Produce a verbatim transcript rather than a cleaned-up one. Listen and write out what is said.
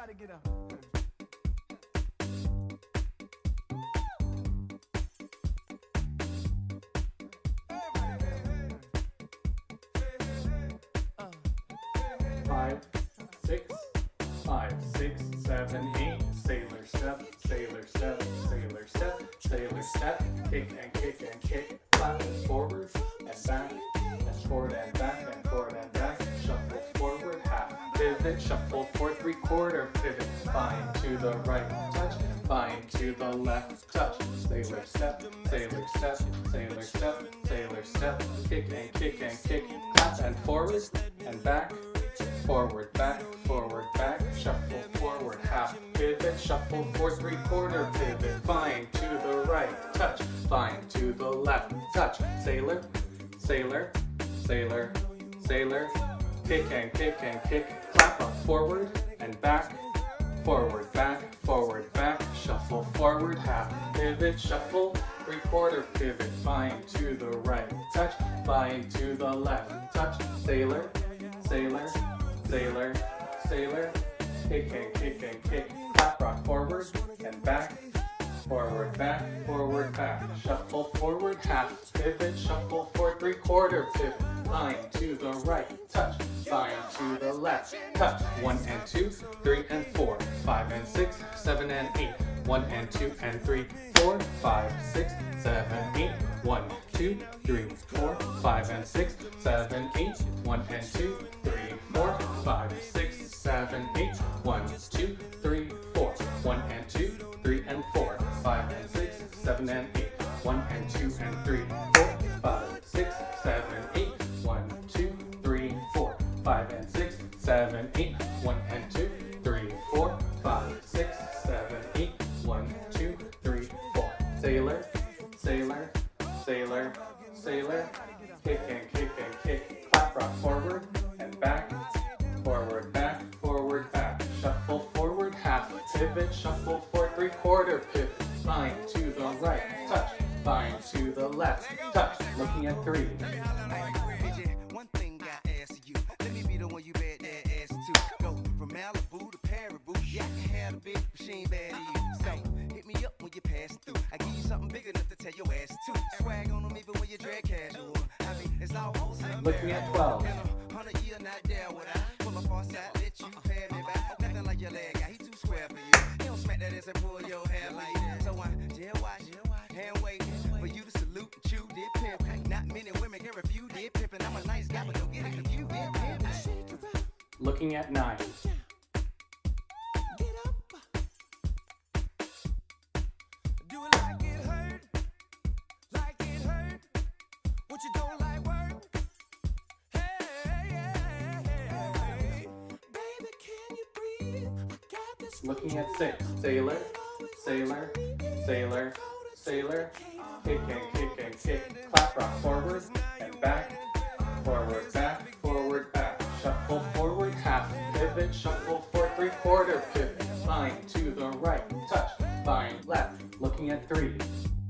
Everybody get up. Five, six, five, six, seven, eight. Sailor step, sailor step, sailor step, sailor step. Kick and kick and kick. Clap and forward and back, and forward and back, and forward and back. Shuffle forward, half pivot. Shuffle for three quarter pivot. Bind to the right, touch. Bind to the left, touch. Sailor step, sailor step, sailor step, sailor step. Kick and kick and kick. Clap and forward and back. Forward, back, forward, back, shuffle forward, half pivot, shuffle for three quarter pivot, bind to the right, touch, bind to the left, touch, sailor, sailor, sailor, sailor, kick and kick and kick, clap up forward and back, forward, back, forward, back, shuffle forward, half pivot, shuffle, three quarter pivot, bind to the right, touch, bind to the left, touch, sailor, sailor, sailor, sailor, kick and kick and kick, clap rock forward and back, forward, back, forward, back, shuffle forward, half pivot, shuffle for three quarter pivot, bind to the right, touch, bind to the left, touch, one and two, three and four, five and six, seven and eight, one and two and three, four, five, six, seven, eight, one, two, three, four, five and six, seven, eight, one and two, three, four, five, six, seven, eight, one, two, three, four, one and two, three and four, five and six, seven and eight, one and two and three, four, five, six, seven, eight, one, two, three, four, five and six, seven, eight, one and two, three, four, five, six, seven, eight, one, two, three, four. Sailor, sailor, sailor, sailor, kick and kick and kick, clap rock forward and back, forward, back, forward, back, shuffle forward, half pivot, shuffle for three quarter pivot, bind to the right, touch, bind to the left, touch, looking at three. One thing I ask you, let me be the one you bet that ass to. Go from Malibu to Paribu, yeah, I can have a big machine bad to you. So hit me up when you pass through. I give you something big enough to tell your ass to. Swag on them even when you drag casual. I mean, it's all wholesale. Looking at twelve. Hundred year not there with I pull up on side, let you pay me back. Nothing like your leg guy, he too square for you. He don't smack that ass and pull your hair like that. So I jail watch, hand waiting for you to salute and chew did pimp. Not many women can refuse did pimpin'. I'm a nice guy, but don't get it confused. Did pimp. Looking at nine. Get up. Do it like it hurt. Like it hurt. What you don't like work. Hey, hey, hey. Baby, can you breathe? I got this. Looking at six. Sailor, sailor, sailor, sailor, kick and kick and kick, clap rock forward and back, forward, back, forward, back, shuffle forward, half pivot, shuffle for three quarter pivot, bind to the right, touch, bind left, looking at three.